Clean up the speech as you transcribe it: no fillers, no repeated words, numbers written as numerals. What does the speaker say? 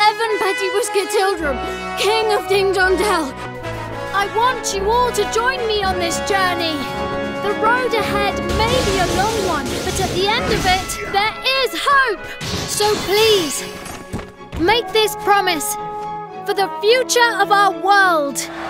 Heaven Petty Whisker Tildrum, King of Ding Dong Dell. I want you all to join me on this journey. The road ahead may be a long one, but at the end of it, there is hope. So please, make this promise for the future of our world.